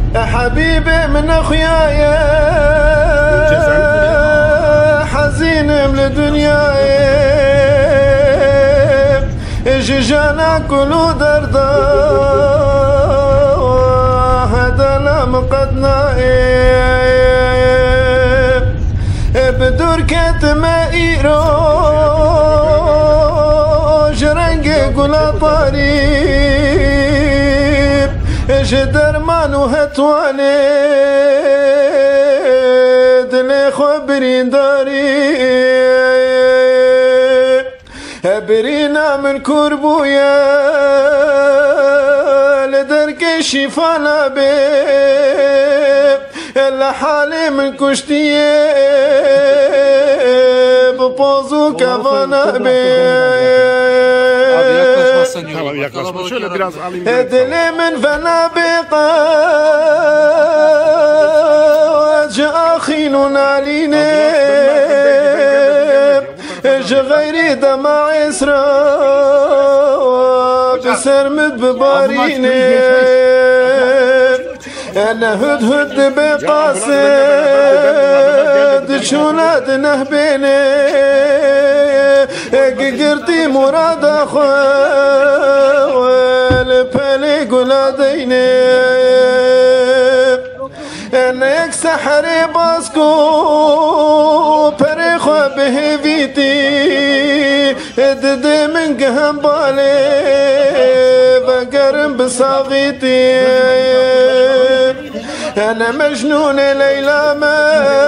حبيبي من اخوياي حزين من الدنيا جانا كل دردا هذا لم قدنا بدور كتما ايرو جرنجي قولا طريب جدر مانو هتواني دلي خبرين داري برينا من كربويا لدرك شفانا بي لحالي من كشتيه ببوزو كفانا بي دلي من فنا بقى خينون علينا غيري دمع إسراء بسرمد بباريني أنا هدهد بقاسد شوناد نهبيني قرتي مراد أخوال بالي قلاديني أنا يك سحري باسكو بريخو بهفيتي ددي من قهم بالي بقرم بصاغيتي أنا مجنون ليلى ما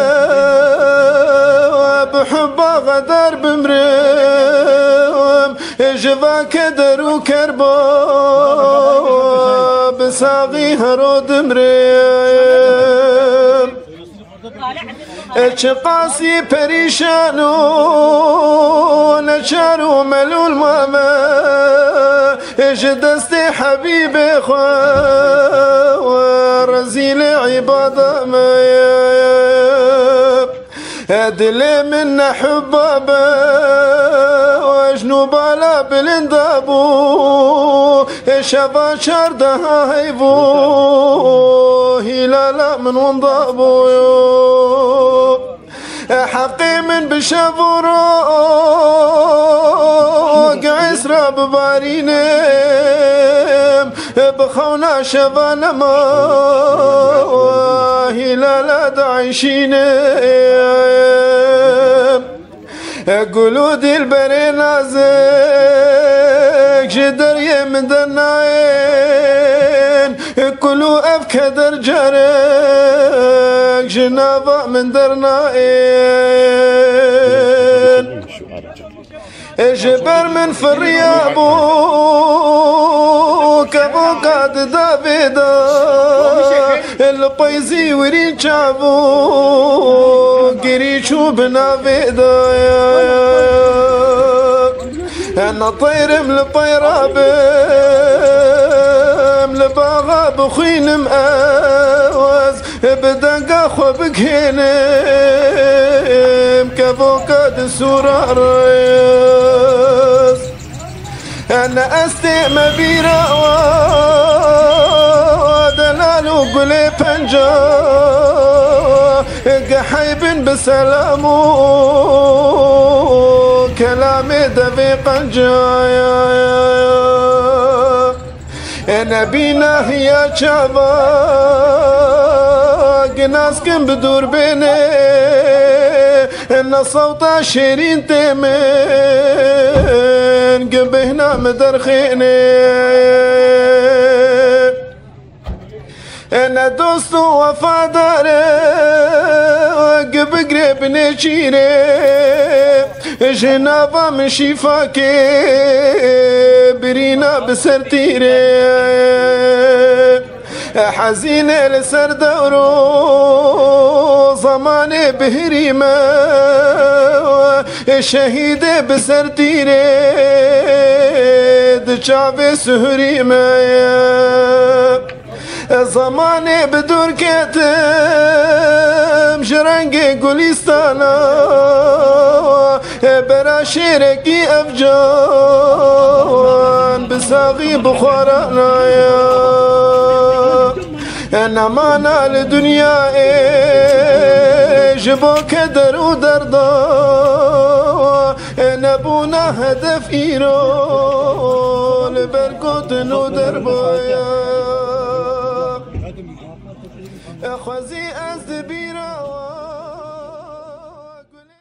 بحبها غدر بمرم جفا كدر وكربا بصاغي هرود مرم قاسي بريشانو نشارو ملول ماما دستي حبيبي خوا رزيل عبادة ما دلي من حبابا وجنوب على بلندابو شفا شردها هيبو هلالا من وانضابو حقي من بشفورو عسرة ببارينم بخونا شفانا ما هلالا دعيشينم قلود البرينازك جدر يمن دناين كلو أفكدر جارك جنابا من درناين جبر من فريابو كفو قاد دافيدا القيزي ورين شعبو قريشو بنافيدا أنا طير من الطيرابم لباغا بخين مقاوز بدقا خو بكهنم كفوكاد السورة الرئيس أنا أستئم بيرا ودلالو قلي بنجا قحيب بسلامو كلامي دفي قنجايا نبينا هي شابا ناس كن بدور بيني ان صوتا شيرين تيمين قبهنا مدرخيني انا دوست وفاداري قب قريب نشيري جنابا من شفاكي برينا بسرتيري حزينة لسر دورو زماني بهريمة شهيدة بسرتيري دشعبي سهريمة زماني بدور كتم جرنجي قوليستانا برا شيركي أفجان بساغي بخورانا نمانا لدنيا جبو كدر ودردا نبونا هدف إيرو لبرقوت ودربايا خوزي أزدبيرا